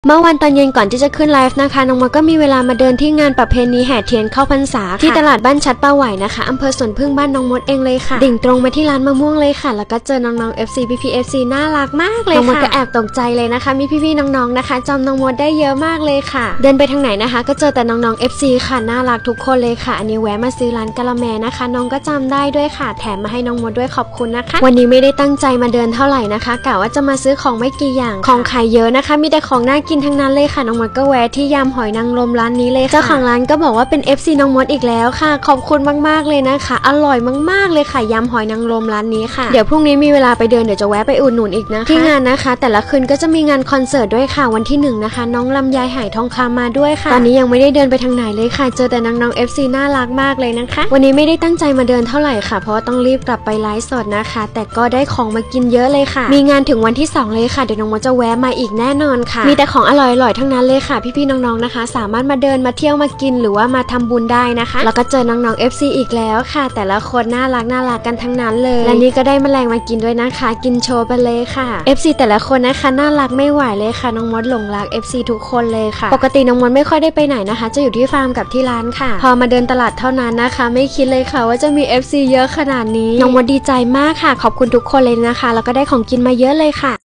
เมื่อวันตอนเย็นก่อนที่จะขึ้นไลฟ์นะคะน้องมดก็มีเวลามาเดินที่งานประเพณีแห่เทียนเข้าพรรษาที่ตลาดบ้านชัดป่าไหวนะคะอำเภอสวนพึ่งบ้านน้องมดเองเลยค่ะดิ่งตรงมาที่ร้านมะม่วงเลยค่ะแล้วก็เจอน้องๆ FC พี่ FC น่ารักมากเลยค่ะน้องมดก็แอบตกใจเลยนะคะมีพี่ๆน้องๆนะคะจำน้องมดได้เยอะมากเลยค่ะเดินไปทางไหนนะคะก็เจอแต่น้องๆ FC ค่ะน่ารักทุกคนเลยค่ะอันนี้แวะมาซื้อร้านกะละแมนะคะน้องก็จำได้ด้วยค่ะแถมมาให้น้องมดด้วยขอบคุณนะคะวันนี้ไม่ได้ตั้งใจมาเดินเท่าไหร่นะคะกะว่าจะมาซื้อของไม่กี่อย่างของขายเยอะนะคะมีแต่ของน่ากินทั้งนั้นเลยค่ะน้องมดก็แวะที่ยำหอยนางรมร้านนี้เลยค่ะเจ้าของร้านก็บอกว่าเป็น FC น้องมดอีกแล้วค่ะขอบคุณมากๆเลยนะคะอร่อยมากๆเลยค่ะยำหอยนางรมร้านนี้ค่ะเดี๋ยวพรุ่งนี้มีเวลาไปเดินเดี๋ยวจะแวะไปอุดหนุนอีกนะคะที่งานนะคะแต่ละคืนก็จะมีงานคอนเสิร์ตด้วยค่ะวันที่1นะคะน้องลำไยไหทองคำมาด้วยค่ะตอนนี้ยังไม่ได้เดินไปทางไหนเลยค่ะเจอแต่น้องๆ FC น่ารักมากเลยนะคะวันนี้ไม่ได้ตั้งใจมาเดินเท่าไหร่ค่ะเพราะต้องรีบกลับไปไลฟ์สดนะคะแต่ก็ได้ของมากินเยอะเลยค่ะมีงานถึงวันที่2เลยค่ะเดี๋ยวน้องมดจะแวะมาอีกแน่นอนค่ะมีแต่ของอร่อยๆทั้งนั้นเลยค่ะพี่ๆน้องๆนะคะสามารถมาเดินมาเที่ยวมากินหรือว่ามาทำบุญได้นะคะแล้วก็เจอน้องๆ FC อีกแล้วค่ะแต่ละคนน่ารักกันทั้งนั้นเลยและนี่ก็ได้แมลงมากินด้วยนะคะกินโชว์ไปเลยค่ะ FC แต่ละคนนะคะน่ารักไม่ไหวเลยค่ะน้องมดหลงรัก FC ทุกคนเลยค่ะปกติน้องมดไม่ค่อยได้ไปไหนนะคะจะอยู่ที่ฟาร์มกับที่ร้านค่ะพอมาเดินตลาดเท่านั้นนะคะไม่คิดเลยค่ะว่าจะมี FC เยอะขนาดนี้น้องมดดีใจมากค่ะขอบคุณทุกคนเลยนะคะแล้วก็ได้ของกินมาเยอะเลยค่ะ